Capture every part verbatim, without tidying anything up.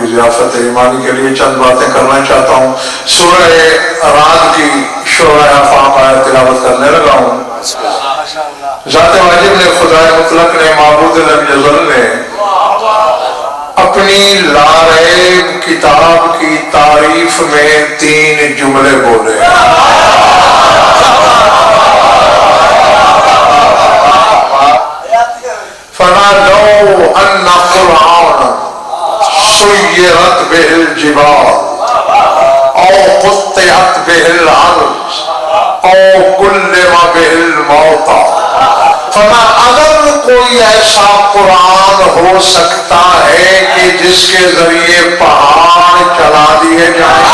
کی ضیافت ایمانی کے لیے چند باتیں کرنا چاہتا ہوں. سورہ رعد کی شعراء آفاق آیت تلاوت کرنے لگا ہوں. ذات واجب نے، خدائے مطلق نے، معبود لم یزل نے اپنی لاریب کتاب کی تعریف میں تین جملے بولے. فَنَادَوْا أَنَّ قُرْآنًا سُيِّرَتْ بِهِ الْجِبَالُ أَوْ قُطِّعَتْ بِهِ الْأَرْضُ أَوْ كُلِّمَ بِهِ الْمَوْتَى. فرمایا اگر کوئی ایسا قرآن ہو سکتا ہے کہ جس کے ذریعے پہاڑ چلا دیے جائیں،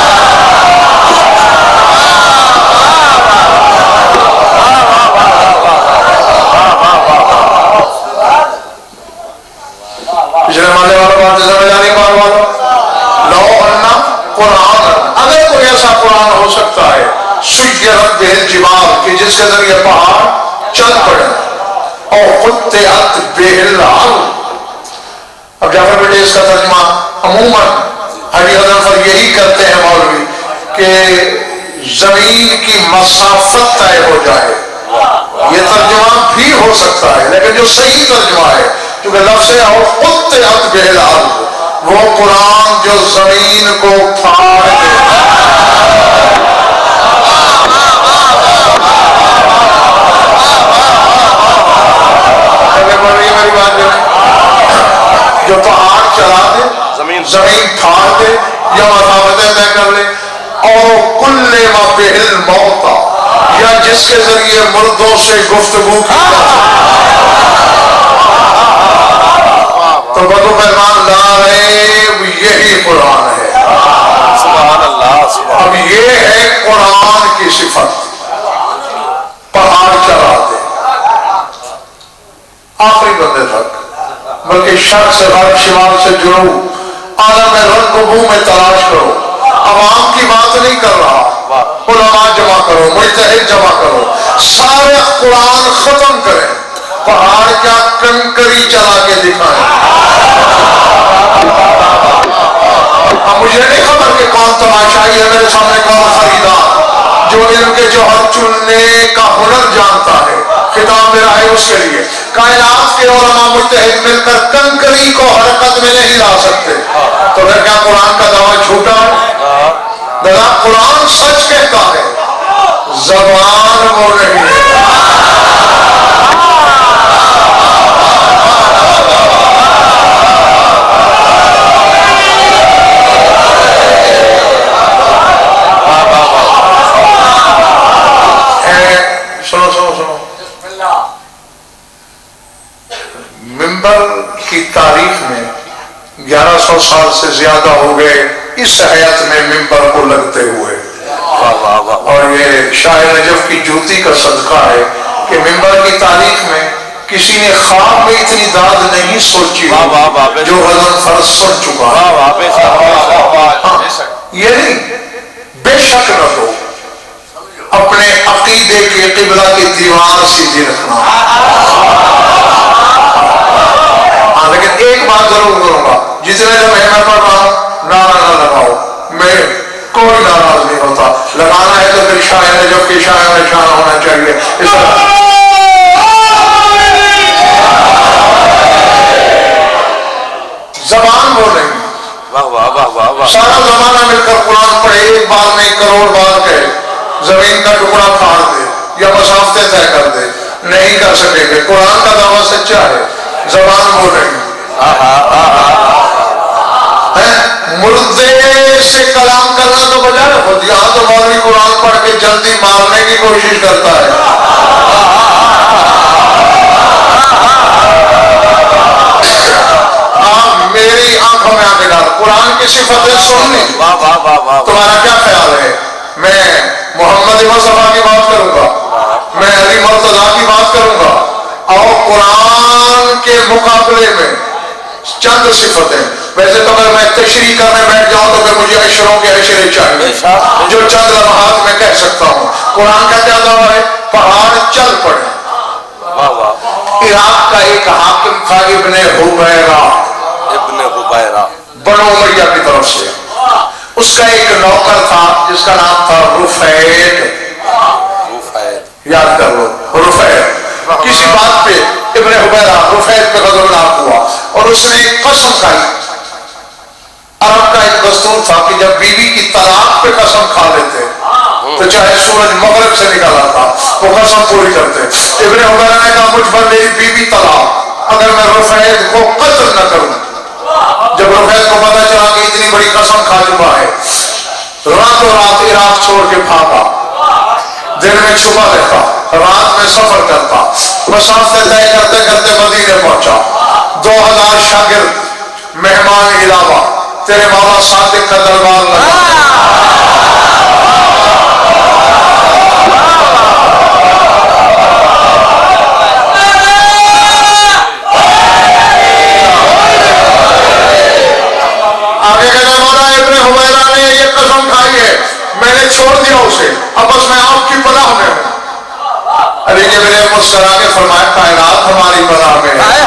پچھلے مالے والا بات سمجھ آنے بار والا لو انا قرآن، اگر کوئی ایسا قرآن ہو سکتا ہے سیرت بہ الجبال کہ جس کے ذریعے پہاڑ چل پڑے، اور قطعت بہ الارض. اب جعفر بیٹے اس کا ترجمہ عموماً حاجی غضنفر یہی کرتے ہیں مولوی کہ زمین کی مسافت طے ہو جائے. یہ ترجمہ بھی ہو سکتا ہے لیکن جو صحیح ترجمہ ہے کیونکہ لفظ ہے اور قطعت بہ الارض، وہ قرآن جو زمین کو پھاڑ دے. جو پہاڑ چلا دے، زمین پھاڑ دے یا مسافتیں طے کر لے، اور کلم بہ الموتى، یا جس کے ذریعے مردوں سے گفتگو کی تو بدو پیمان لا ریب یہی قرآن ہے. سبحان اللہ. اب یہ ہے قرآن کی صفت، پہاڑ چلا دے آخری بندے تک، بلکہ شرق سے غرب شمال سے جنوب عالم رنگ و بو میں تلاش کرو. عوام کی بات نہیں کر رہا، علماء جمع کرو، مجتہد جمع کرو، سارے قرآن ختم کریں، پہاڑ کیا کنکری چلا کے دکھائیں. اب مجھے نہیں خبر کہ کون تماشائی ہے میرے سامنے، کون خریدار جو علم کے جوہر چننے کا ہنر جانتا ہے. خطاب میرا ہے اس کے لیے. کائنات کے علماء مجتہد مل کر کنکری کو حرکت میں نہیں لا سکتے، تو پھر کیا قرآن کا دعویٰ جھوٹا ہے؟ دادا قرآن سچ کہتا ہے، زبان وہ نہیں ہے. سنو سنو سنو ممبر کی تاریخ میں گیارہ سو سال سے زیادہ ہو گئے اس حیات میں ممبر کو لگتے ہوئے، اور یہ شاہ نجف کی جوتی کا صدقہ ہے کہ ممبر کی تاریخ میں کسی نے خواب میں اتنی داد نہیں سوچی جو غضنفر سن چکا ہے. یہ نہیں، بے شک نہ ہو اپنے عقیدے کے قبلہ کی دیوار سیدھی رکھنا. ہاں لیکن ایک بات ضرور کروں گا، جتنے جب میں پڑھ رہا ہوں نعرہ نہ لگاؤ، میں کوئی ناراض نہیں ہوتا. لگانا ہے تو پھر شاہ نجف کی شاہ میں شان ہونا چاہیے. اس طرح زبان وہ نہیں، سارا زمانہ مل کر قرآن پڑھے، ایک بار نہیں کروڑ بار کہے زمین کا ٹکڑا پھاڑ دے یا مسافتیں طے کر دے، نہیں کر سکیں گے. قرآن کا دعویٰ سچا ہے، زبان وہ نہیں. مردے سے کلام کرنا تو بجائے خود یہاں تو مولوی قرآن پڑھ کے جلدی مارنے کی کوشش کرتا ہے. آپ میری آنکھوں میں آنکھیں ڈال، قرآن کی صفتیں سننی، تمہارا کیا خیال ہے؟ میں محمد مصطفیٰ کی بات کروں گا، میں علی مرتضیٰ کی بات کروں گا، اور قرآن کے مقابلے میں چند صفتیں. ویسے تو اگر میں تشریح کرنے بیٹھ جاؤں تو پھر مجھے اشروں کے اشرے چاہیے جو چند لمحات میں کہہ سکتا ہوں. قرآن کا کیا دعویٰ ہے؟ پہاڑ چل پڑے. عراق کا ایک حاکم تھا ابن حبیرہ، ابن حبیرہ بنو میاں کی طرف سے. اس کا ایک نوکر تھا جس کا نام تھا رفید. یاد کر لو رفید. کسی بات پہ ابن حبیرہ رفید پہ غضبناک ہوا اور اس نے ایک قسم کھائی. عرب کا ایک دستور تھا کہ جب بیوی کی طلاق پہ قسم کھا لیتے تو چاہے سورج مغرب سے نکل آتا وہ قسم پوری کرتے. ابن حبیرہ نے کہا مجھ پر میری بیوی طلاق اگر میں رفید کو قتل نہ کروں. جب رفید کو پتا چلا کہ اتنی بڑی قسم کھا چکا ہے راتوں رات عراق چھوڑ کے بھاگا. دن میں چھپا رہتا رات میں سفر کرتا مسافت طے کرتے کرتے مدینے پہنچا. دو ہزار شاگرد مہمان علاوہ تیرے مولا صادق کا دربار لگا. آگے کہنے والا ابن حبیرہ نے یہ قسم کھائی ہے میں نے چھوڑ دیا اسے اب بس میں آپ کی پناہ میں ہوں. علی کے میرے مسکرا کے فرمایا کائنات ہماری پناہ میں ہے.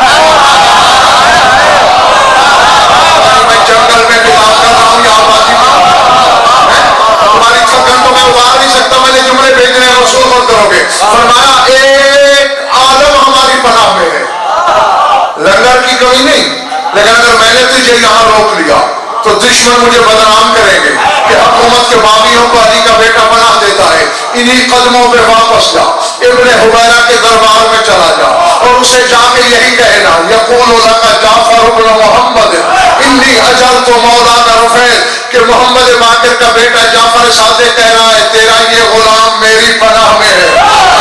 میں جنگل میں کتاب کر رہا ہوں یا آبادی میں تمہاری تھکن تو میں اتار نہیں سکتا. میں نے جملے بھیجنے ہیں رسول مت کرو گے. فرمایا ایک عالم ہماری پناہ میں ہے. لنگر کی کمی نہیں لیکن اگر میں نے تجھے یہاں روک لیا تو دشمن مجھے بدنام کریں گے کہ حکومت کے باغیوں کو علی کا بیٹا بنا دیتا ہے. انہی قدموں پہ واپس جا ابن حبیرہ کے دربار میں چلا جا اور اسے جا کے یہی کہنا یقول لک جعفر بن محمد انی اجلت مولانا رفید کہ محمد باقر کا بیٹا جعفر صادق کہہ رہا ہے تیرا یہ غلام میری پناہ میں ہے.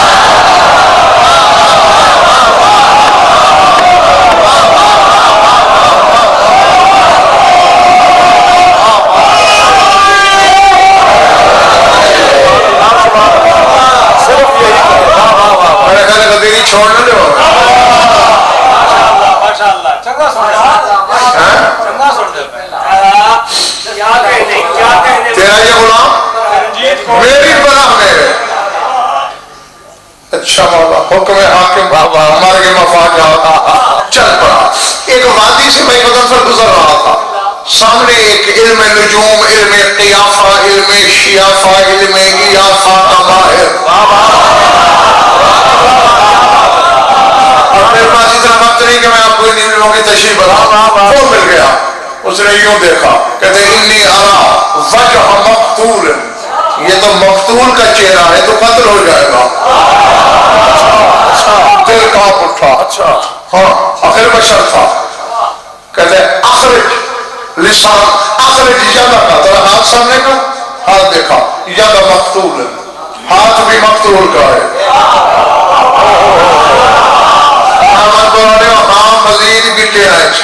چھوڑ نہ دو تیرا یہ غلام میری پناہ میں ہے. اچھا مولا حکم حاکم ہمارے کے مفاجات چل پڑا. ایک وادی سے میں قدم پر گزر رہا تھا. سامنے ایک علم نجوم علم قیافہ علم شیافہ علم ایافہ کا ماہر میرے پاس اتنا وقت نہیں کہ میں آپ کو ان علموں کی تشریح بتاؤں. وہ مل گیا اس نے یوں دیکھا کہتے انی ارا وجہ مقتول. یہ تو مقتول کا چہرہ ہے تو قتل ہو جائے گا. دل کانپ اٹھا. اچھا ہاں آخر بشر تھا. کہتے اخرج لسان اخرج یدہ کا ذرا ہاتھ سامنے کا ہاتھ دیکھا یدہ مقتول ہاتھ بھی مقتول کا ہے. ہاں مزید بھی ٹیڑھا ہے.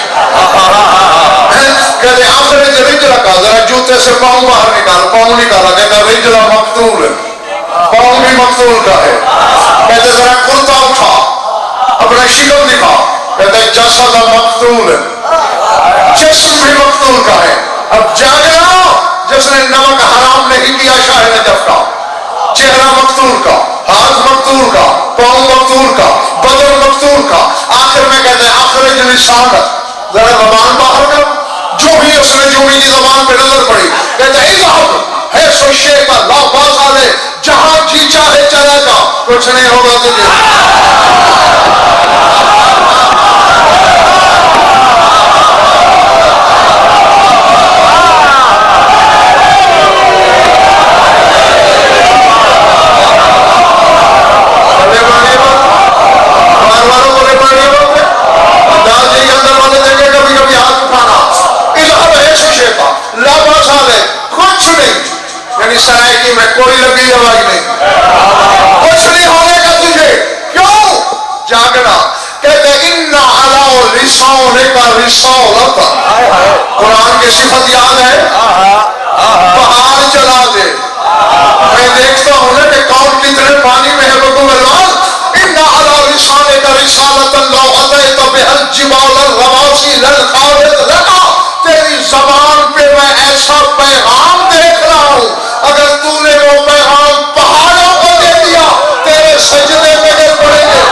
کہتے اخرج رجلہ کا ذرا جوتے سے پاؤں باہر نکال. پاؤں نکالا کہتا رجلہ مقتول پاؤں بھی مقتول کا ہے. کہتے ذرا کرتا اٹھا اپنا شکم دکھا. کہتے جسد مقتول جسم بھی مقتول کا ہے. اب جاگنا جس نے نمک حرام نہیں کیا شاہ نجف کا. چہرہ مقتول کا ہاتھ مقتول کا پاؤں مقتول کا بدن مقتول کا. آخر میں کہتے ہیں اخرج لسانک ذرا زبان باہر کر. جو بھی اس نے جو بھی زبان پہ نظر پڑی کہتے ہیں اذهب ہے سو شیخ لا باز آلے جہاں جی چاہے چلا جا کچھ نہیں ہوگا تجھے. سرائکی میں کوئی لبی آواز نہیں کچھ نہیں ہونے کا تجھے. کیوں جاگنا. کہتے اِنَّ عَلَوْ لِسَانِكَ رِسَالَتَ. قرآن کی صفت یاد ہے پہاڑ چلا دے. میں دیکھتا ہوں نا کہ کون کتنے پانی میں ہے بکو ملوان. اِنَّ عَلَوْ لِسَانِكَ رِسَالَتَ لَوْ عَتَيْتَ بِهَا الْجِبَالَ الرَّوَاسِي لَلْخَارِضْ لَكَ. تیری زبان پہ میں ایسا پیغام دیکھ رہا ہوں اگر تو نے وہ پیغام پہاڑوں کو دے دیا تیرے سجدے میں گر پڑیں گے.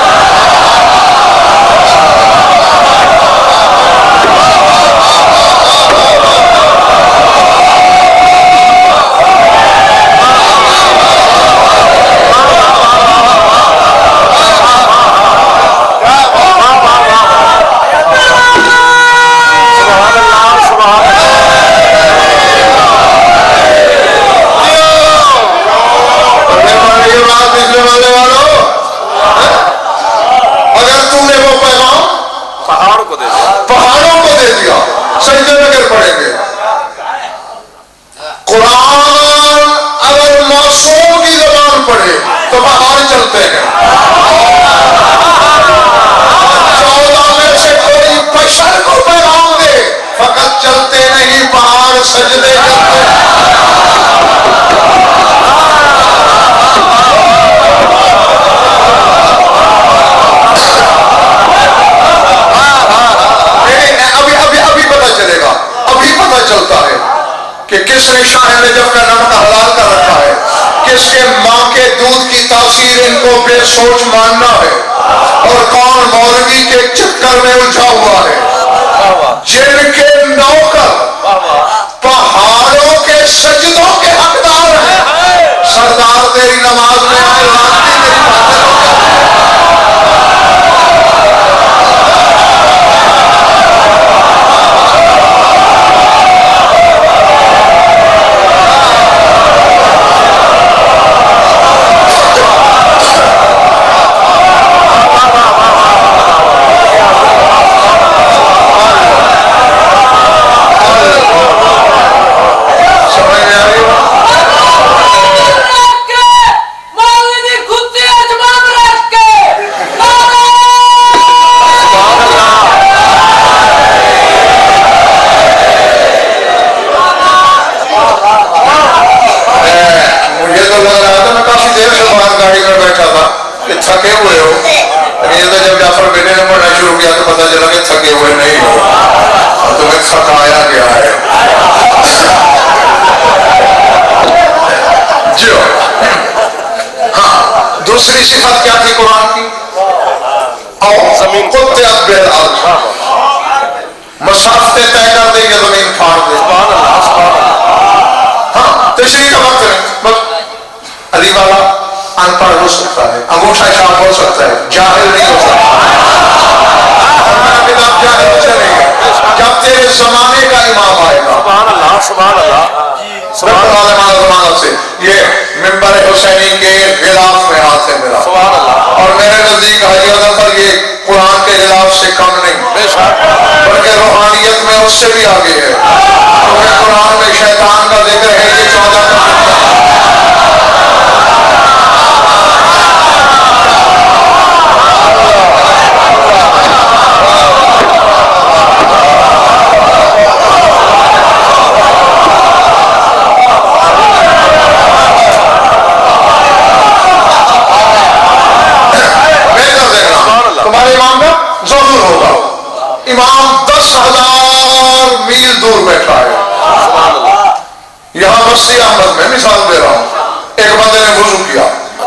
ہوتا ہے کہ کس نے شاہ نجف کا نمک حلال کر رکھا ہے، کس کے ماں کے دودھ کی تاثیر ان کو بے سوچ ماننا ہے، اور کون مولوی کے چکر میں الجھا ہوا ہے، جن کے نوکر پہاڑوں کے سجدوں کے حقدار ہیں۔ سردار تیری نماز میں آئے، لانتی تیری باتیں ہو جاتی ہیں۔ تھکے ہوئے ہو، یہ تو جب جعفر بیٹے نے پڑھنا شروع کیا تو پتہ چلا کہ تھکے ہوئے نہیں ہو، اور تمہیں تھکایا گیا ہے۔ جو ہاں دوسری صفت کیا تھی قرآن کی؟ اور زمین قطعت بالارض، مسافتیں طے کر دیں گے، زمین پھاڑ دے۔ ہاں تشریح کا وقت ہے، بس علی والا ان پڑھ ہو سکتا ہے، انگوٹھا چھاپ ہو سکتا ہے، جاہل نہیں ہو سکتا۔ اور میرا کتاب جاہل چلے گا جب تیرے زمانے کا امام آئے گا۔ سبحان اللہ، سبحان اللہ، سبحان اللہ زمانہ سے یہ منبر حسینی کے غلاف میں ہاتھ ہے میرا، سبحان اللہ، اور میرے نزدیک حاجی اظفر یہ قرآن کے غلاف سے کم نہیں، بلکہ روحانیت میں اس سے بھی آگے ہے، کیونکہ قرآن میں شیطان کا ذکر ہے، یہ چودہ کا امام دس ہزار میل دور بیٹھا ہے۔ یہاں بسی احمد میں مثال دے رہا ہوں، ایک بندے نے وضو کیا،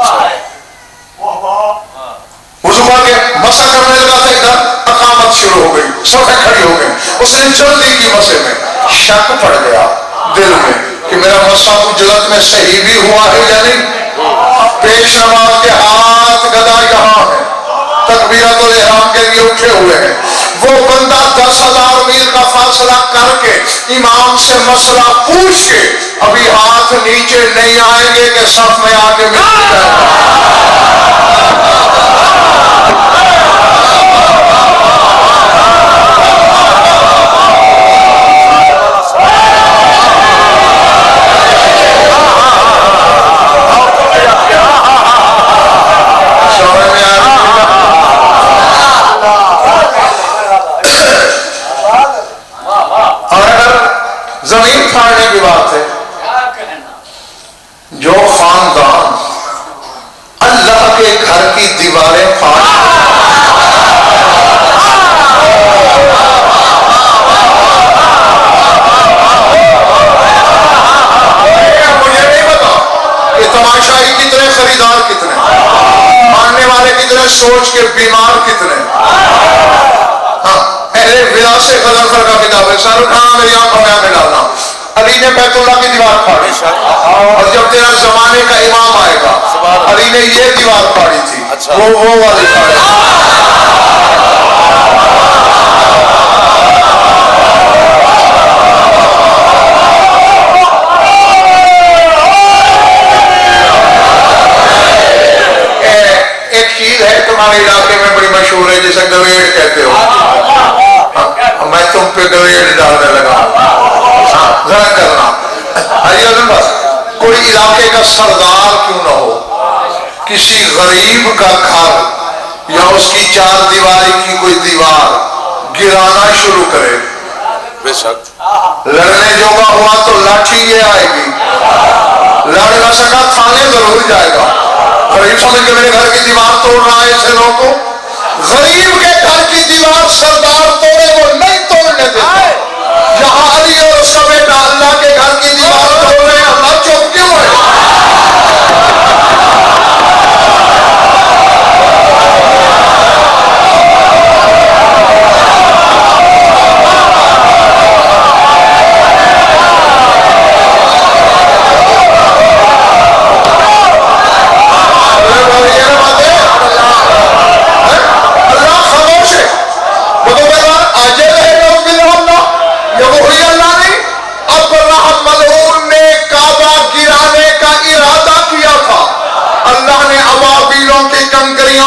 وضو کر کے مسح کرنے لگا تھا، ادھر اقامت شروع ہو گئی، صفیں کھڑی ہو گئی، اس نے جلدی کی مسح میں شک پڑ گیا دل میں کہ میرا مسح اجلت میں صحیح بھی ہوا ہے یا نہیں، پیش نماز کے ہاتھ گدا یہاں ہے، تکبیرت الاحرام کے لیے اٹھے ہوئے ہیں، وہ بندہ دس ہزار میل کا فاصلہ کر کے امام سے مسئلہ پوچھ کے ابھی ہاتھ نیچے نہیں آئیں گے کہ صف میں آگے مل جائے گا۔ زمین پھاڑنے کی بات ہے، جو خاندان اللہ کے گھر کی دیواریں پھاڑ مجھے نہیں پتا کہ تماشائی کتنے، خریدار کتنے، ماننے والے کتنے، سوچ کے بیمار کتنے۔ ہاں اہل وراثے غضنفر کا کتاب ہے، سر اٹھانا میری آنکھوں میں آنے ڈالنا، علی نے بیت اللہ کی دیوار پھاڑی، اور جب تیرا زمانے کا امام آئے گا علی نے یہ دیوار پھاڑی تھی، وہ وہ والی پھاڑی۔ ایک چیز ہے تمہارے علاقے میں بڑی مشہور ہے جسے گویڑ کہتے ہو، میں تم پہ گویڑ ڈالنے لگا، ذرا کرنا کوئی علاقے کا سردار کیوں نہ ہو، کسی غریب کا گھر یا اس کی چار دیواری کی کوئی دیوار گرانا شروع کرے، بے شک لڑنے جوگا ہوا تو لاٹھی یہ آئے گی، لڑ نہ سکا تھانے ضرور جائے گا، غریب سمجھ کے میرے گھر کی دیوار توڑ رہا ہے ایسے لوگوں کو، غریب کے گھر کی دیوار سردار توڑے وہ نہیں توڑنے دیتا، جہاں علی اور اس کا بیٹا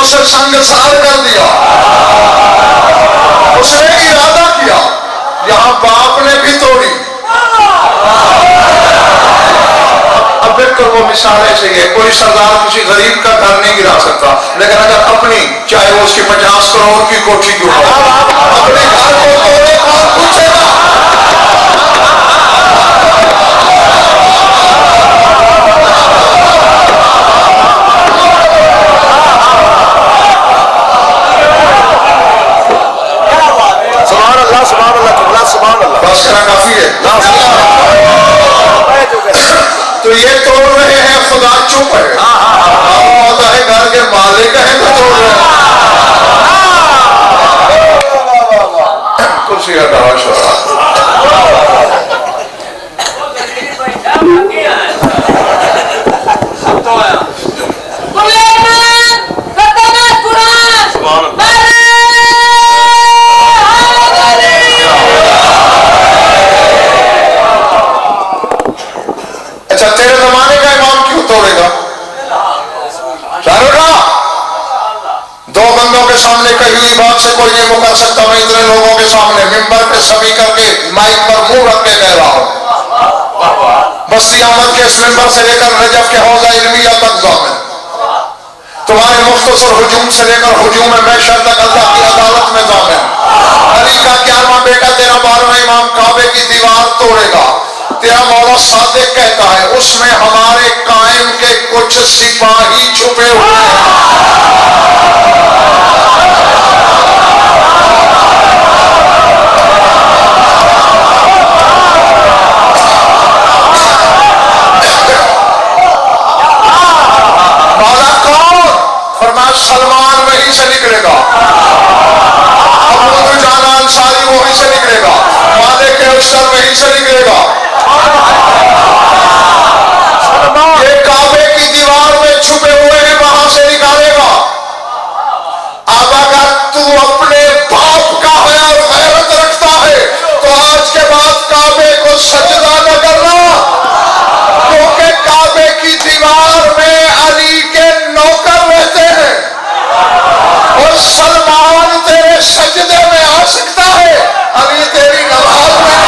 اسے سنگسار کر دیا. اس نے ارادہ کیا, یہاں باپ نے بھی توڑی. اب بالکل وہ مثال ایسے ہی ہے, کوئی سردار کسی غریب کا گھر نہیں گرا سکتا, لیکن اگر اپنی چاہے وہ اس کی پچاس کروڑ کی کوٹھی کیوں ہو اپنے گھر کو توڑے کون پوچھے گا. سبحان اللہ سبحان اللہ سبحان اللہ. بس کرنا کافی ہے. تو یہ توڑ رہے ہیں, خدا چپ ہے. ہوتا ہے گھر کے مالک ہیں تو توڑ رہے ہیں. کرسی ہٹاؤ شورا. اچھا تیرے زمانے کا امام کیوں توڑے گا؟ دو بندوں کے سامنے کہی ہوئی بات سے کوئی نہیں مکر سکتا. میں اتنے لوگوں کے سامنے ممبر پہ سبھی کر کے مائک پر منہ رکھ کے کہہ رہا ہوں, بستی احمد کے اس ممبر سے لے کر نجف کے حوضہ علمیہ تک ضامن, تمہارے مختصر ہجوم سے لے کر ہجوم محشر تک اللہ کی عدالت میں ضامن. علی کا گیارہواں بیٹا تیرا بارہواں امام کعبے کی دیوار توڑے گا. تیرا مولا صادق کہتا ہے اس میں ہمارے قائم کے کچھ سپاہی چھپے ہوئے ہیں. مولا کون؟ فرمایا سلمان وہیں سے نکلے گا, ابو دجانہ انصاری وہیں سے نکلے گا, مالک اشتر وہیں سے نکلے گا. یہ کعبے کی دیوار میں چھپے ہوئے ہیں, وہاں سے نکالے گا. اب اگر تو اپنے باپ کا ہے اور غیرت رکھتا ہے تو آج کے بعد کعبے کو سجدہ نہ کرنا, کیونکہ کعبے کی دیوار میں علی کے نوکر رہتے ہیں اور سلمان تیرے سجدے میں آ سکتا ہے, علی تیری نماز میں.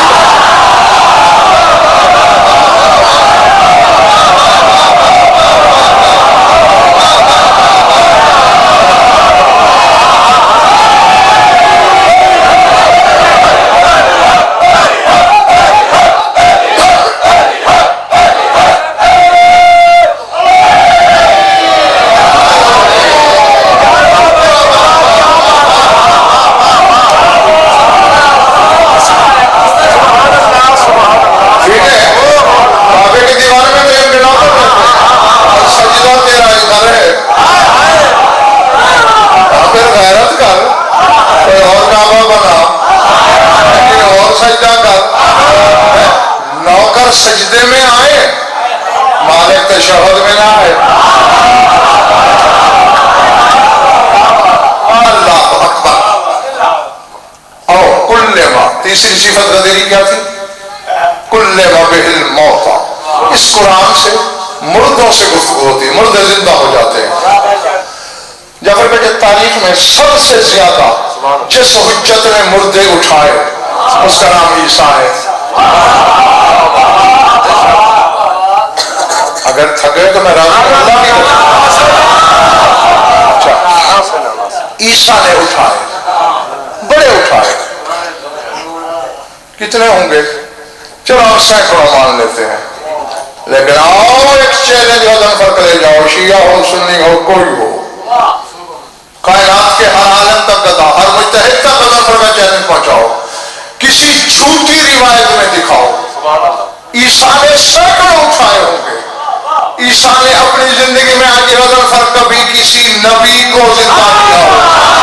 سجدے میں آئے, مالک تشہد میں نہ آئے. اللہ اکبر. اور کل ما, تیسری صفت غدیری کیا تھی؟ کل ما بہل موتا. اس قرآن سے مردوں سے گفتگو ہوتی ہے, مردے زندہ ہو جاتے ہیں. جعفر بھائی کہ تاریخ میں سب سے زیادہ جس حجت نے مردے اٹھائے اس کا نام عیسیٰ ہے. اگر تھکے تو میں راضی اللہ کی عیسیٰ نے اٹھائے, بڑے اٹھائے. کتنے ہوں گے چلو ہم سینکڑوں مان لیتے ہیں, لیکن آؤ ایک چیلنج وزن فرق لے جاؤ, شیعہ ہو سنی ہو کوئی ہو, کائنات کے ہر عالم تک گدا, ہر مجتہد تک وزن فرق میں چیلنج پہنچاؤ, کسی جھوٹی روایت میں دکھاؤ عیسیٰ نے سینکڑوں اٹھائے ہوں گے. عیسیٰ نے اپنی زندگی میں آج وزن فرق کبھی کسی نبی کو زندہ کیا ہو.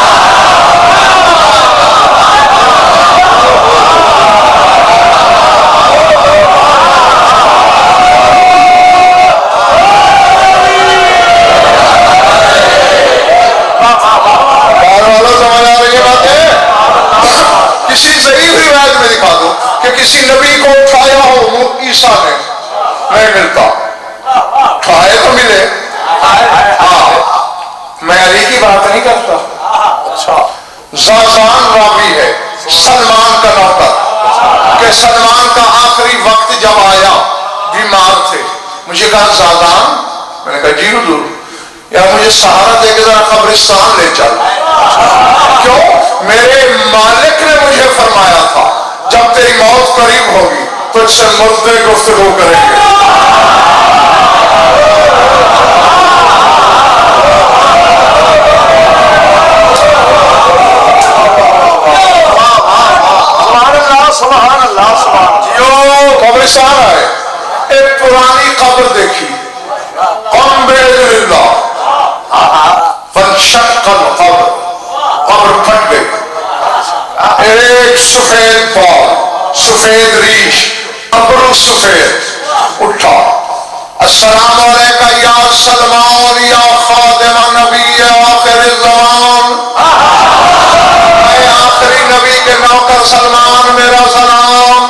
سمجھ آ رہی ہے باتیں؟ کسی ضعیف روایت میں دکھا دو کہ کسی نبی کو اٹھایا ہو عیسیٰ نے, نہیں ملتا. اٹھائے تو ملے, ہاں میں علی کی بات نہیں کرتا. اچھا زازان راوی ہے سلمان کا نوکر کہ سلمان کا آخری وقت جب آیا بیمار تھے, مجھے کہا زازان, میں نے کہا جی حضور, یا مجھے سہارا دے کے ذرا قبرستان لے چل. کیوں؟ میرے مالک نے مجھے فرمایا تھا جب تیری موت قریب ہوگی تجھ سے مردے گفتگو کریں گے. سبحان اللہ سبحان جو قبرستان آئے, ایک پرانی قبر دیکھی, قم بِإِذْنِ اللَّهِ فَانشَقَّ الْقَبْرُ, قبر پھٹ گئی. ایک سفید بال, سفید ریش, ابرو سفید اٹھا, السلام علیکہ یا سلمان یا خادم نبی آخر الزمان, اے آخری نبی کے نوکر سلمان میرا سلام.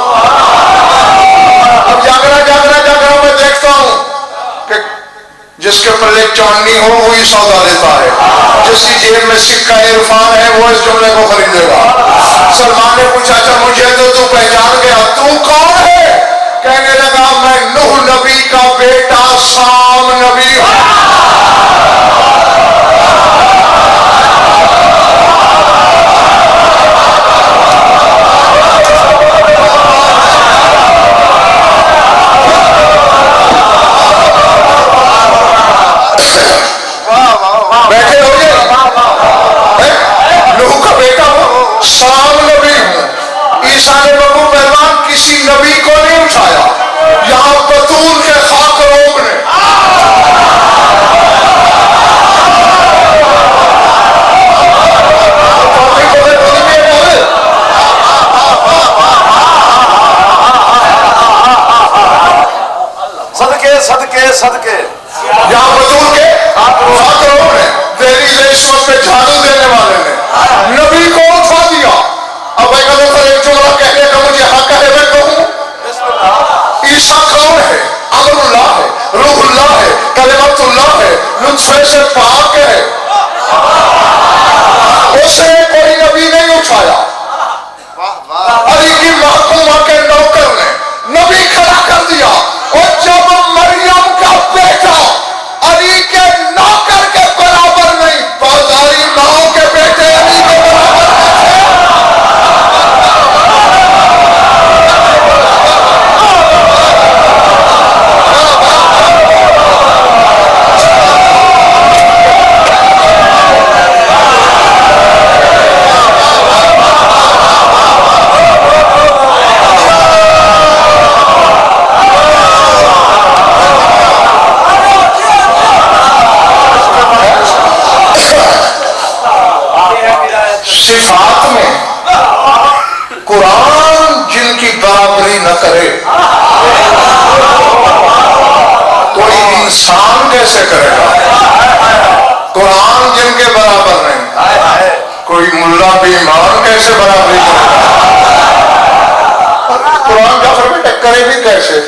اب جاگرہ جاگرہ جاگرہ میں دیکھتا ہوں کہ جس کے پلے چونی ہو وہی سودا لیتا ہے, جس کی جیب میں سکہ عرفان ہے وہ اس جملے کو خریدے گا. سلمان نے پوچھا اچھا مجھے تو تو پہچان گیا, تو کون ہے؟ کہنے لگا میں نوح نبی کا بیٹا سام نبی ہوں. بیٹھے ہو گئے, نوح کا بیٹا ہوں, سام نبی ہوں. عیسیٰ نے بابو پہلوان کسی نبی کو نہیں اٹھایا, یہاں بطول کے خاک روگ نے. صدقے صدقے صدقے یہاں بطول کے خاک روگ نے. دہلی سے اس وقت پہ جھاڑو دینے والے نے نبی کو اٹھا دیا. اب ایک ایک جملہ کہنے کا مجھے حق ہے, میں کہوں عیسیٰ کون ہے؟ امر اللہ ہے, روح اللہ ہے, کلمت اللہ ہے, لطفے سے پاک ہے. اسے کوئی نبی نہیں اٹھایا. علی کی محکومہ کے نوکر نے نبی کھڑا کر دیا, اور جب مریم کا بیٹا علی کے نوکر کے برابر نہیں, بازاری ماؤں کے بیٹے علی کے برابر نہیں. صفات میں قرآن جن کی برابری نہ کرے, کوئی انسان کیسے کرے گا؟ قرآن جن کے برابر نہیں, کوئی ملا بیمان کیسے برابری کرے گا؟ قرآن کا فرق کرے بھی کیسے؟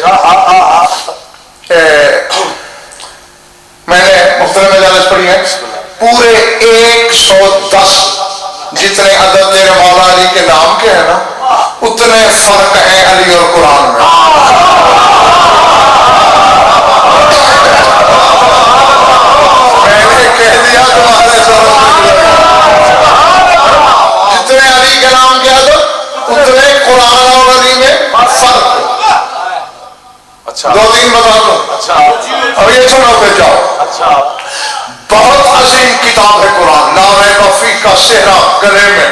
میں نے مختلف مجالس پڑھی ہیں, پورے ایک سو دس جتنے عدد میرے مولا علی کے نام کے ہیں نا, اتنے فرق ہیں علی اور قرآن میں. میں نے کہہ دیا تمہارے سامنے, جتنے علی کے نام کے عدد اتنے قرآن اور علی میں فرق. دو تین بتا دو, اب یہ سنو پہ جاؤ. بہت عظیم کتاب ہے قرآن, لا ریب فیہ کا صحرا گلے میں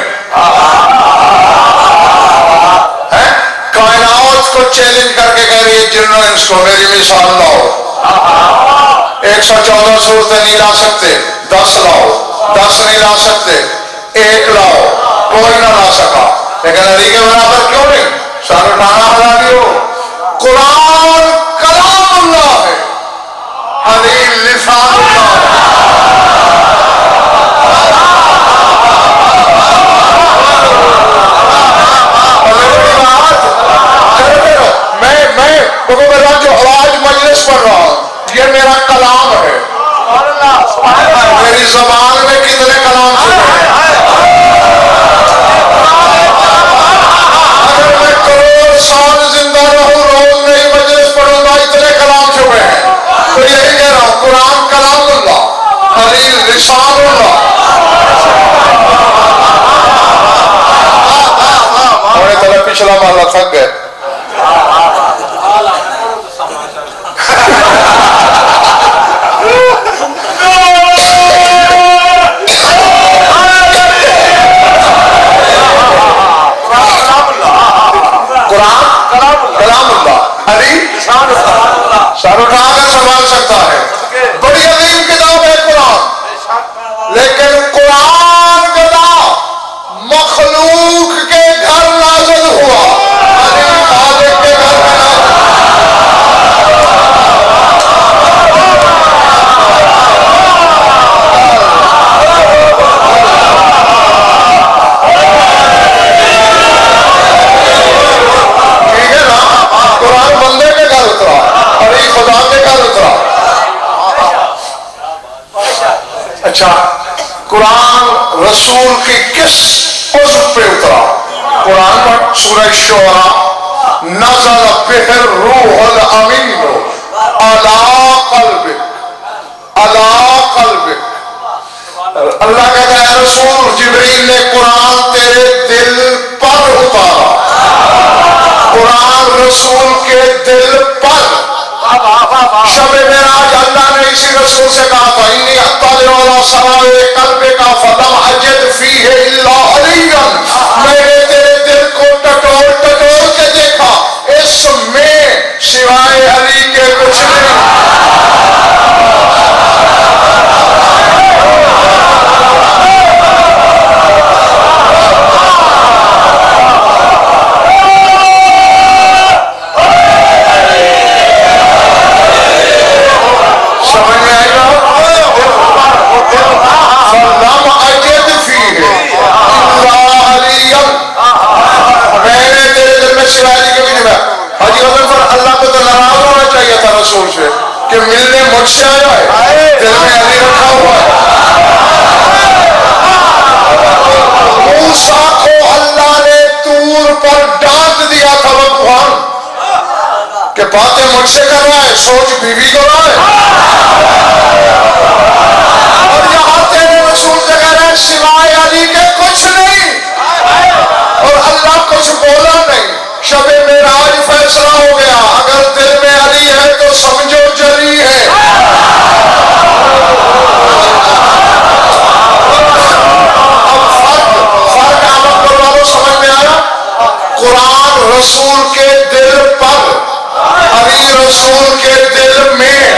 ہے. کائنات کو چیلنج کر کے کہہ رہی ہے جنوں انس کو میری مثال لاؤ. ایک سو چودہ صورتیں نہیں لا سکتے, دس لاؤ. دس نہیں لا سکتے, ایک لاؤ. کوئی نہ لا سکا, لیکن علی کے برابر کیوں نہیں؟ سارا ڈانا ہلا دیو. قرآن کلام اللہ ہے, علی لسان اللہ ہے. جو آج مجلس پڑھ رہا ہوں یہ میرا کلام ہے. میری زبان میں کتنے کلام پچھلا محلہ تھک گئے. قرآن کلام اللہ. علی سر اٹھا کر سنبھال سکتا ہے. بڑی عظیم کتاب ہے قرآن. لیکن قرآن گدا مخلوق کے گھر نازل ہوا. علی خالق کے گھر میں نازل. ٹھیک ہے نا. قرآن بندے کے گھر اترا اور یہ خدا کے گھر اترا. اچھا قرآن رسول کی کس عضو پہ اترا؟ قرآن پر سورہ شعراء نزل بہ الروح الامین علی قلبک علی قلبک. اللہ کہتا ہے رسول جبریل نے قرآن تیرے دل پر اتارا. قرآن رسول کے دل پر. شب معراج اللہ نے اسی رسول سے کہا تھا انی اطلع علی سرائر قلبک فلم اجد فیہ الا علیا. میں نے تیرے دل کو ٹٹول ٹٹول کے دیکھا, اس میں سوائے علی کے کچھ نہیں. رسول سے کہ ملنے مجھ سے آیا ہے, دل میں علی رکھا ہوا ہے. موسیٰ کو اللہ نے طور پر ڈانٹ دیا تھا بھگوان کہ باتیں مجھ سے کر رہا ہے, سوچ بیوی کو رہا ہے. اور یہاں تیرے رسول سے کہہ رہے ہیں سوائے علی کے کچھ نہیں, اور اللہ کچھ بولا نہیں. شب معراج فیصلہ ہو گیا, اگر دل میں علی ہے تو سمجھو جلی ہے. اب فرق فرق آمد کروا لو, سمجھ میں آیا؟ قرآن رسول کے دل پر, علی رسول کے دل میں.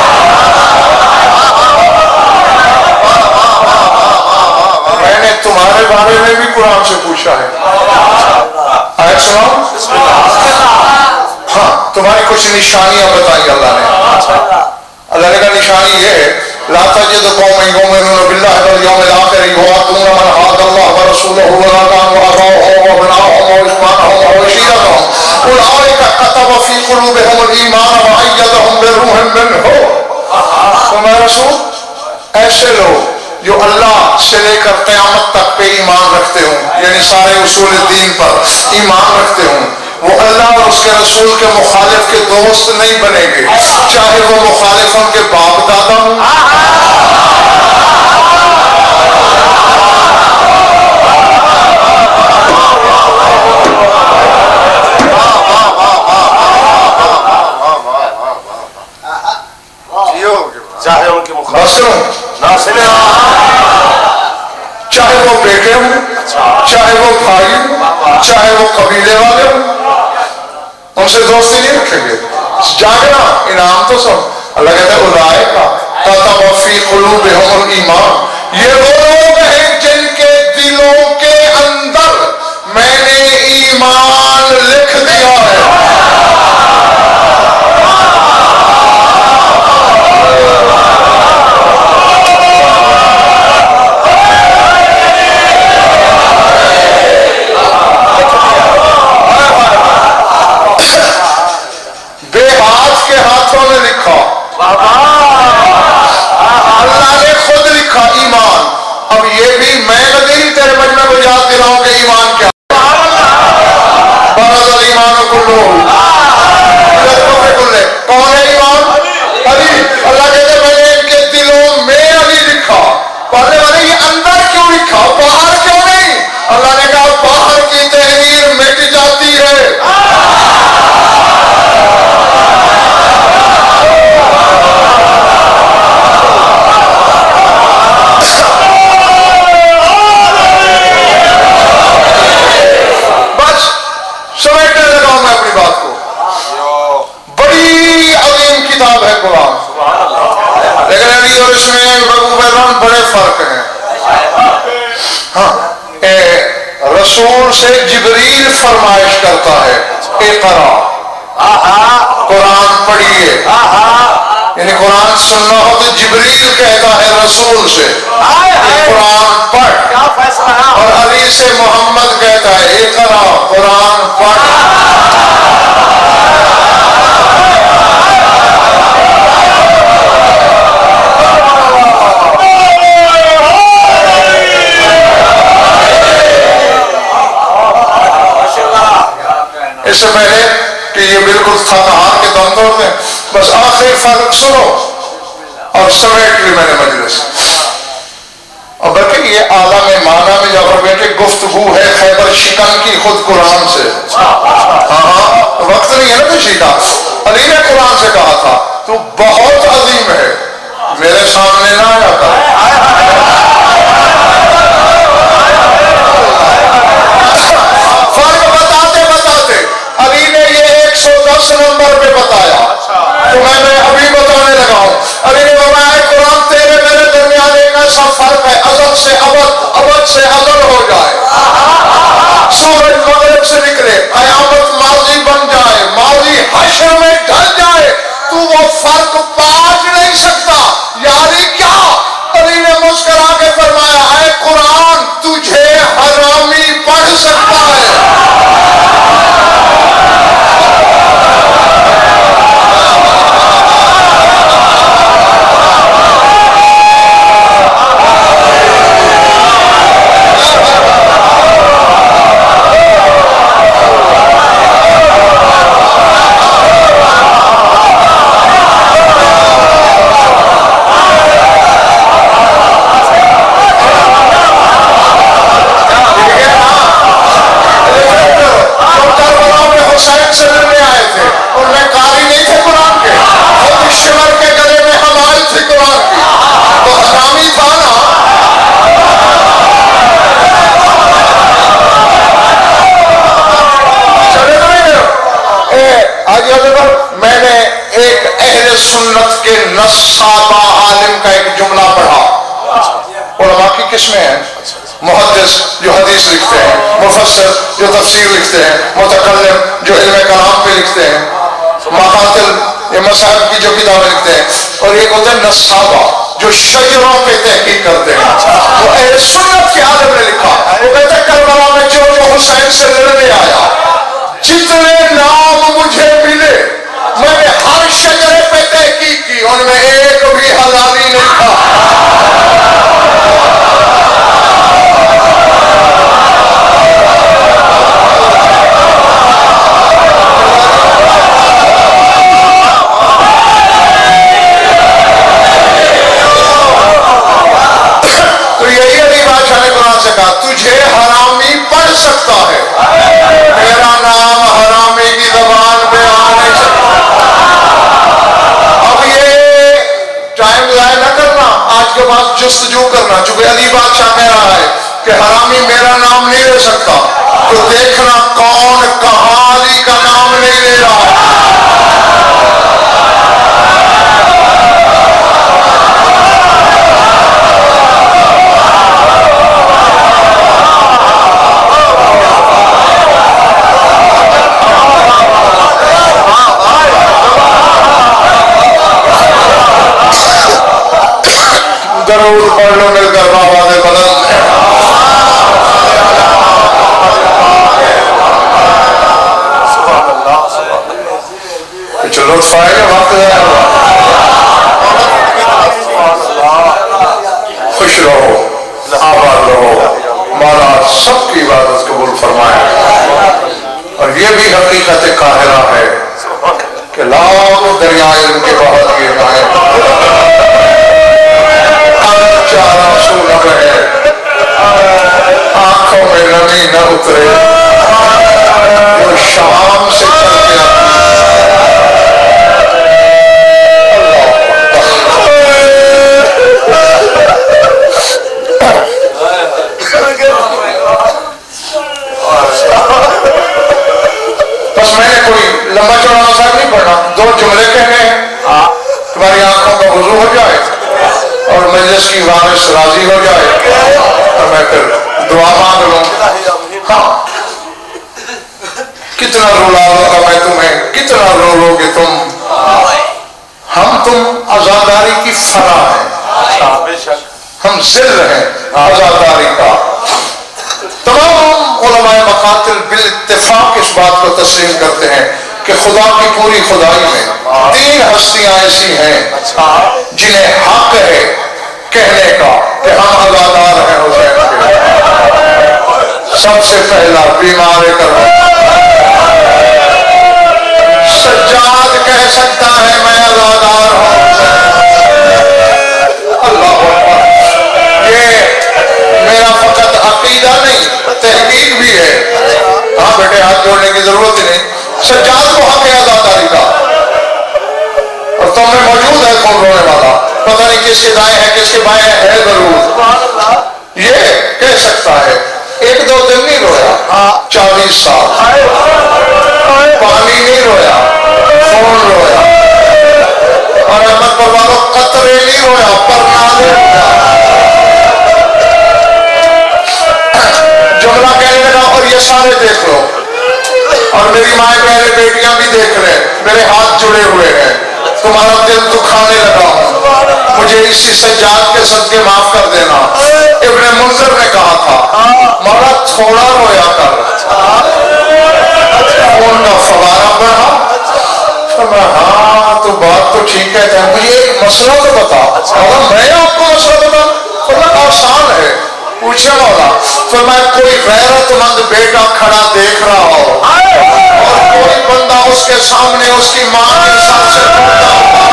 میں نے تمہارے بارے میں بھی قرآن سے پوچھا ہے. آیت سنو. ہاں تمہاری کچھ نشانیاں بتائی اللہ نے. اللہ نے کہا نشانی یہ ہے لا تجد قوما یؤمنون باللہ والیوم الآخر یوادون من حاد اللہ ورسولہ ولا كانوا آباءهم وابناءهم واخوانهم وعشيرتهم اولئک كتب في قلوبهم الایمان وأیدهم بروح منہ. تو میں رسول ایسے لوگ جو اللہ سے لے کر قیامت تک پہ ایمان رکھتے ہوں, یعنی سارے اصول دین پر ایمان رکھتے ہوں, وہ اللہ اور اس کے رسول کے مخالف کے دوست نہیں بنیں گے, چاہے وہ مخالف ان کے باپ دادا ہوں. چاہے ان کے مخالف چاہے وہ بیٹے ہوں, چاہے وہ بھائی ہوں, چاہے وہ قبیلے والے ہوں, ان سے دوستی نہیں رکھیں گے. جاگنا انعام تو سب. اللہ کہتا ہے اولئک کتب فی قلوبہم الایمان. یہ وہ لوگ ہیں جن کے دلوں کے اندر میں نے ایمان لکھ دیا ہے. اللہ نے خود لکھا ایمان. اب یہ بھی میں نظیر تیرے مجمع کو یاد دلاؤں کہ ایمان کیا برز الایمان کلو. کون ہے ایمان؟ علی. اللہ کہتے میں نے ان کے دلوں میں علی لکھا. پڑھنے والے یہ اندر کیوں لکھا, باہر کیوں نہیں؟ اللہ نے کہا باہر کی تحریر مٹ جاتی فرق ہیں. ہاں رسول سے جبریل فرمائش کرتا ہے اقرا، قرآن پڑھیے. یعنی قرآن سننا ہو تو جبریل کہتا ہے رسول سے قرآن پڑھ، اور علی سے محمد کہتا ہے اقرا، قرآن پڑھ. اس سے پہلے کہ یہ بالکل تھانہار کے دم توڑ دیں، بس آخری فرق سنو اور سمیٹ لی میں نے مجلس. اور بلکہ یہ عالم معنی میں جعفر بیٹے گفتگو ہے خیبر شکن کی خود قرآن سے. ہاں ہاں وقت نہیں ہے نا کسی کا. علی نے قرآن سے کہا تھا تو بہت عظیم ہے، میرے سامنے نہ آیا کر. علی نے یہ ایک سو دس نمبر پہ بتایا تو میں نے ابھی بتانے لگا ہوں. علی نے فرمایا قرآن تیرے میرے درمیان ایک ایسا فرق ہے، ازل سے ابد، ابد سے ازل ہو جائے، سورج مغرب سے نکلے، قیامت ماضی بن جائے، ماضی حشر میں ڈھل جائے، تو وہ فرق پاٹ نہیں سکتا. یاری کیا؟ علی نے مسکرا کے فرمایا اے قرآن تجھے حرامی پڑھ سکتا ہے. سنت کے نصابہ عالم کا ایک جملہ پڑھا. علماء کی قسمیں ہیں، محدث جو حدیث لکھتے ہیں، مفسر جو تفسیر لکھتے ہیں، متکلم جو علم کلام پہ لکھتے ہیں، مقاتل یہ مسائل کی جو کتابیں لکھتے ہیں، اور ایک ہوتے ہیں نصابہ جو شجروں پہ تحقیق کرتے ہیں. وہ اہل سنت کے عالم نے لکھا، وہ کہتے ہیں کربلا میں جو جو حسین سے لڑنے آیا جتنے نام مجھے ملے میں نے ہر شجرے پہ تحقیق کی، ان میں ایک بھی حلالی نہیں تھا. تو یہی علی بادشاہ نے قرآن سے کہا تجھے حرامی پڑھ سکتا ہے، میرا نام حرامی کی زبان پہ آ نہیں سکتا. ٹائم ضائع نہ کرنا، آج کے بعد جستجو کرنا، چونکہ علی بادشاہ کہہ رہا ہے کہ حرامی میرا نام نہیں لے سکتا، تو دیکھنا کون کہاں علی کا نام نہیں لے رہا ہے. ضرور پڑھ لو مل کر آوازیں بدل دیں. کچھ لطف آئے گا وقت ضائع ہوا. خوش رہو، آباد رہو، مولا سب کی عبادت قبول فرمائے. اور یہ بھی حقیقت قاہرہ ہے کہ لاکھ دریا علم کے بہت یہ آئے چارہ سو نہ رہے، آنکھوں میں نمی نہ اترے، وہ شام سے چل کے بس میں نے کوئی لمبا چوڑا مسائل نہیں پڑھنا، دو جملے کہنے ہیں تمہاری آنکھوں کا وضو ہو جائے اور مجلس کی وارث راضی ہو جائے تو میں پھر دعا مانگ لوں. ہاں کتنا رلاؤں گا میں تمہیں, کتنا رو لو گے تم. ہم تم عزاداری کی فرا ہیں, ہم ذل ہیں عزاداری کا. تمام علماء مقاتل بالاتفاق اس بات کو تسلیم کرتے ہیں کہ خدا کی پوری خدائی میں تین ہستیاں ایسی ہیں جنہیں حق ہے کہنے کا کہ ہم عزادار ہیں حسین کے. سب سے پہلا بیمار کرو, سجاد کہہ سکتا ہے میں عزادار ہوں حسین. اللہ اکبر. یہ میرا فقط عقیدہ نہیں, تحقیق بھی ہے. ہاں بیٹے ہاتھ جوڑنے کی ضرورت ہی نہیں. سجاد کو حق ہے عزاداری کا, اور تم میں موجود ہے کون رونے والا, پتہ نہیں کس کے دائیں ہے کس کے بائیں ہے ضرور. یہ کہہ سکتا ہے ایک دو دن نہیں رویا, چالیس سال پانی نہیں رویا, خون رویا. اور احمد پر والوں قطرے نہیں رویا, پرنالے رویا. جملہ کہنے لگا اور یہ سارے دیکھ لو, اور میری مائیں بہنیں بیٹیاں بھی دیکھ رہے, میرے ہاتھ جڑے ہوئے ہیں, تمہارا دل دکھانے لگا ہوں, مجھے اسی سجاد کے صدقے معاف کر دینا. ابن منذر نے کہا تھا مولا تھوڑا رویا کر, خون کا فوارہ بڑھا. ہاں تو بات تو ٹھیک ہے, مجھے ایک مسئلہ تو بتا. میں آپ کو مسئلہ بتا, بڑا آسان ہے. پوچھے مولا, فرمایا کوئی غیرت مند بیٹا کھڑا دیکھ رہا ہو اور کوئی بندہ اس کے سامنے اس کی ماں کے ساتھ سے ڈھونڈتا ہوگا,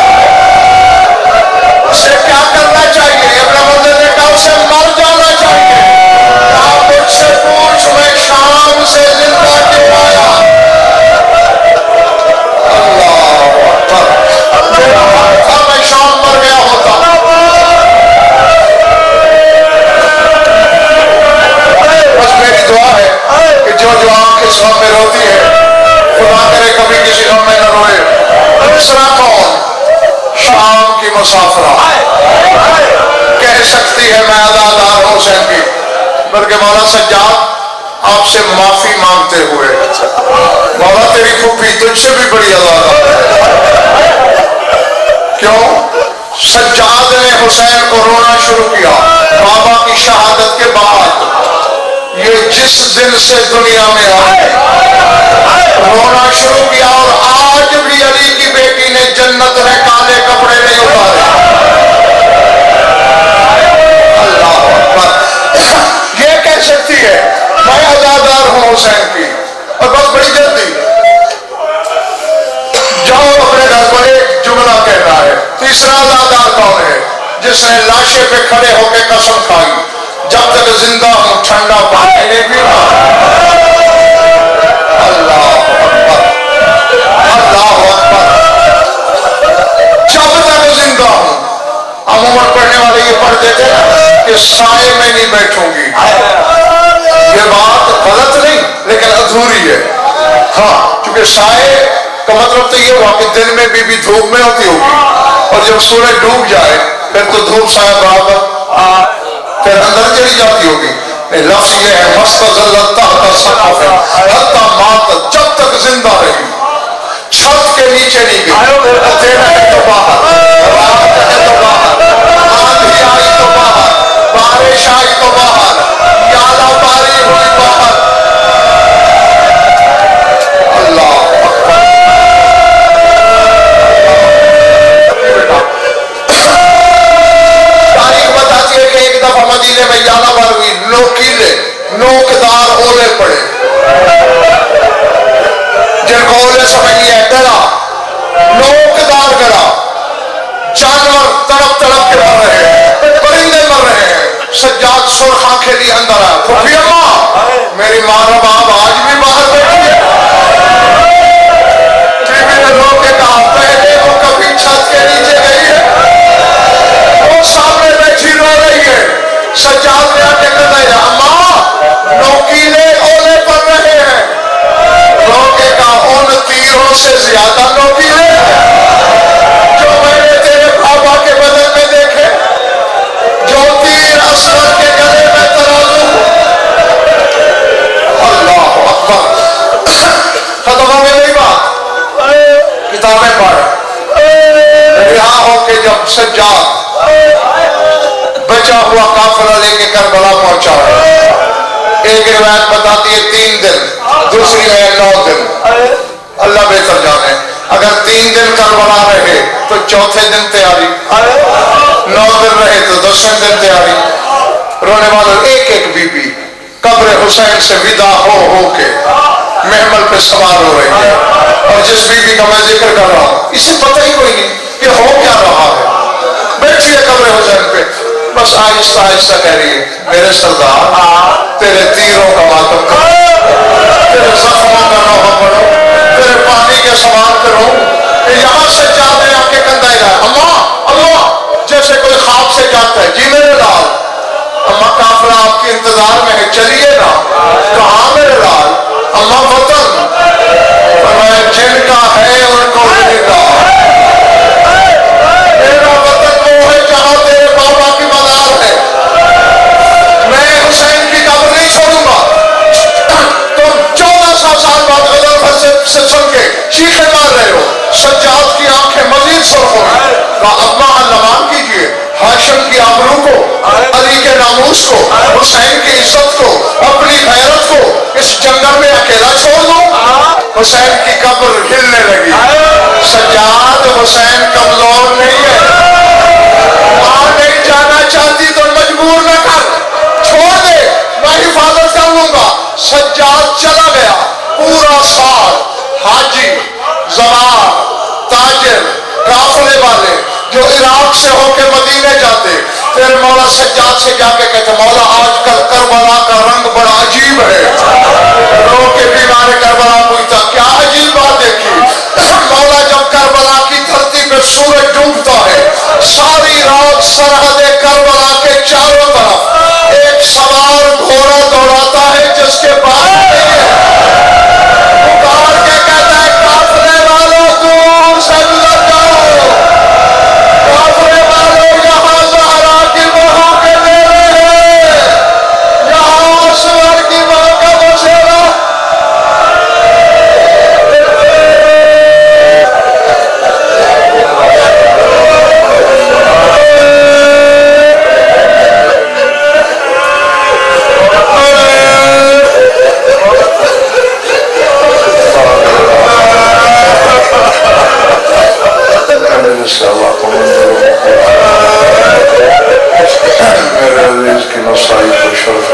اسے کیا کرنا چاہیے؟ ابن منذر نے کہا اسے مر جانا چاہیے. کہا مجھ سے پوچھ میں شام سے زندہ کیوں آیا. اللہ اکبر. میرا حق تھا میں شام مر گیا ہوتا. بس میری دعا ہے کہ جو جو آنکھ اس غم میں روتی ہے خدا کرے کبھی کسی غم میں نہ روئے. دوسرا کون؟ شام کی مسافرہ کہہ سکتی ہے میں عزادار ہوں حسین کی, بلکہ مولا سجاد آپ سے معافی مانگتے ہوئے, مولا تیری پھوپھی تجھ سے بھی بڑی عزادار ہے. کیوں؟ سجاد نے حسین کو رونا شروع کیا بابا کی شہادت کے بعد. یہ جس دن سے دنیا میں آئے رونا شروع کیا, اور آج بھی علی کی بیٹی نے جنت میں کالے کپڑے نہیں اتارے. اللہ اکبر. یہ کہہ سکتی ہے میں عزادار ہوں حسین کی, اور بس بڑی جلدی جاؤ اپنے گھر پر ایک جملہ کہنا ہے. تیسرا عزادار کون ہے؟ جس نے لاشے پہ کھڑے ہو کے قسم کھائی جب تک زندہ ہوں ٹھنڈا پانی نہیں پینا. اللہ اکبر, اللہ اکبر. جب تک زندہ ہوں. عموماً پڑھنے والے یہ پڑھ دیتے ہیں کہ سائے میں نہیں بیٹھوں گی. یہ بات غلط نہیں لیکن ادھوری ہے. ہاں چونکہ سائے کا مطلب تو یہ ہوا کہ دن میں بھی بھی دھوپ میں ہوتی ہوگی, اور جب سورج ڈوب جائے پھر تو دھوپ سایہ برابر پھر اندر چلی جاتی ہوگی. لفظ یہ ہے مستظلت تحت سقف حتی مات, جب تک زندہ رہی چھت کے نیچے نہیں گئی. دن ہے تو باہر, رات ہے تو باہر, آندھی آئی تو باہر, بارش آئی تو باہر, یالا باری ہوئی باہر. اللہ اکبر. تاریخ بتاتی ہے کہ ایک دفعہ مدینے میں یالا بار ہوئی, نوکیلے نوکدار اولے پڑے, جن کو اولے سمجھ لیا ہے ڈرا, نوکدار ڈرا, جانور تڑپ تڑپ کے مر رہے ہیں, پرندے مر رہے ہیں. سجاد سرخ آنکھیں لی اندر آیا, پھوپھی اماں میری ماں رب آپ آج بھی باہر بیٹھی ہے. بیوی نے رو کے کہا پہلے وہ کبھی چھت کے نیچے گئی ہے, وہ سامنے بیٹھی رو رہی ہے. سجاد نے آ کے کہا اماں نوکیلے اولے پڑ رہے ہیں. رو کے کہا ان تیروں سے زیادہ نوکیلے جو میں نے تیرے بابا کے بدن میں دیکھے. میں پڑھ رہا ہو کہ جب سجاد بچا ہوا قافلہ لے کے کربلا پہنچا ہے، ایک روایت بتاتی ہے تین دن، دوسری ہے نو دن، اللہ بہتر جانے، اگر تین دن کربلا رہے تو چوتھے دن تیاری، نو دن رہے تو دسویں دن تیاری. رونے والوں ایک ایک بی بی قبر حسین سے ودا ہو ہو کے محمل پہ سوار ہو رہی ہے، اور جس بی بی کا میں ذکر کر رہا ہوں اسے پتہ ہی کوئی نہیں کہ ہو کیا رہا ہے، بیٹھی ہے قبر حسین پہ، بس آہستہ آہستہ کہہ رہی ہے میرے سردار تیرے تیروں کا ماتم کرو، تیرے زخموں کا نوحہ پڑھو، تیرے پانی کے سوال کرو کہ یہاں سے جاتے آپ کے کندھا ہی رہا ہے. اللہ اللہ جیسے کوئی خواب سے جاتا ہے، جی میرے لال اماں قافلہ آپ کی انتظار میں ہے، چلیے نا. کہاں میرے لال؟ اماں وطن. فرمایا جن کا ہے ان کو ملے گا، میرا وطن وہ ہے جہاں تیرے بابا کی مزار ہے، میں حسین کی قبر نہیں چھوڑوں گا. تم چودہ سو سال بعد غزل سے سن کے چیخے مار رہے ہو. سجاد کی آنکھیں مزید سرخ ہو گئی. کہا ابا لمان کیجئے ہاشم کی آبرو کو، علی کے ناموس کو، حسین کی عزت کو، اپنی غیرت کو اس جنگل میں اکیلا چھوڑ دوں. حسین کی قبر ہلنے لگی. سجاد حسین کمزور نہیں ہے، ماں نہیں جانا چاہتی تو مجبور نہ کر، چھوڑ دے میں حفاظت کر لوں گا. سجاد چلا گیا. پورا سال حاجی، زوار، تاجر، قافلے والے جو عراق سے ہو کے مدینے جاتے پھر مولا سجاد سے جا کے کہتے مولا آج کل کربلا کا رنگ بڑا عجیب ہے. رو کے بیمار کربلا پوچھتا کیا عجیب بات دیکھی؟ مولا جب کربلا کی دھرتی پہ سورج ڈوبتا ہے ساری رات سرحد کربلا کے چاروں طرف ایک سوار گھوڑا دوڑاتا ہے جس کے بعد نہیں ہے، پکار کے کہتا ہے قافلے والوں دور سے گزر جاؤ، قافلے والوں یہاں زہرا کی بہو کے ڈیرے ہیں، یہاں اسور کی بہو کا بسیرا. میرے عزیز کی نصائی کو شرف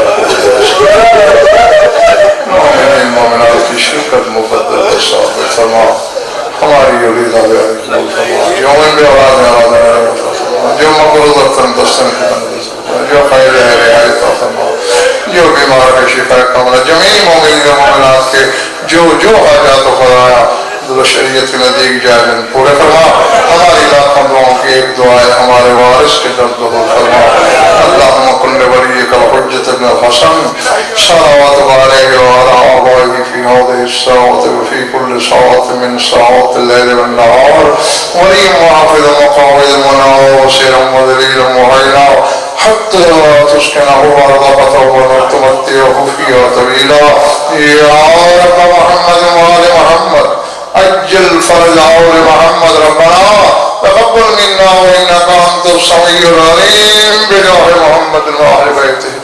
مومنین مومنات کی شرکت مقدر صاحب فرما، ہماری یرید آبی قبول فرما، جو من بے اولاد میں آباد ہے جو مقرض تن دستن کی تن جو خیر ہے رہایت فرما، جو بیمار ہے شفا کاملہ، جمعی مومنین مومنات کے جو جو حاجات و خدایا دل شریعت کے نزدیک جائزن پورے فرما. ہماری لاکھوں دعاوں کی ایک دعا ہے ہمارے وارث کے درد دبول فرما. اللہم کل ولیک الحجت ابن الحسن صلوات علیہ وعلی آبائہ فی هذه الساعة وفی کل ساعة من ساعات اللیل والنہار ولی محافظ مقاوض مناصر ودلیل معینا حتی تسکنہ ارضاقته ونتمتعه فیها طویلا. یا رب محمد وآل محمد اجل فرج آل محمد ربنا تقبل منا وإنك أنت السميع العليم بجاه محمد وآل بیتہ.